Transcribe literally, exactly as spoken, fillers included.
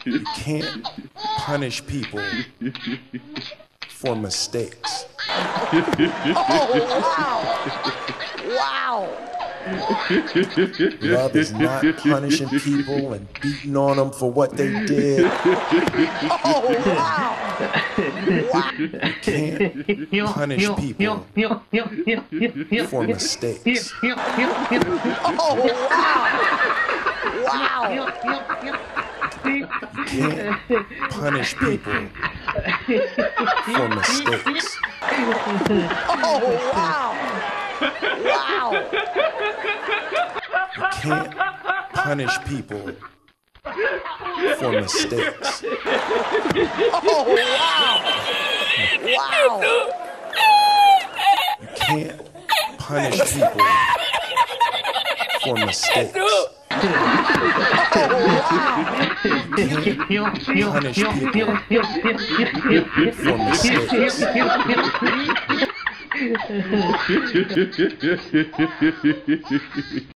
You can't punish people for mistakes. Oh, wow! Wow! Love is not punishing people and beating on them for what they did. Oh, wow! Wow! You can't punish people for mistakes. Oh, wow! Wow! You can't punish people for mistakes. Oh, wow! Wow! You can't punish people for mistakes. Oh, wow! Wow! You can't punish people for mistakes. Oh, wow! You can't punish people for mistakes.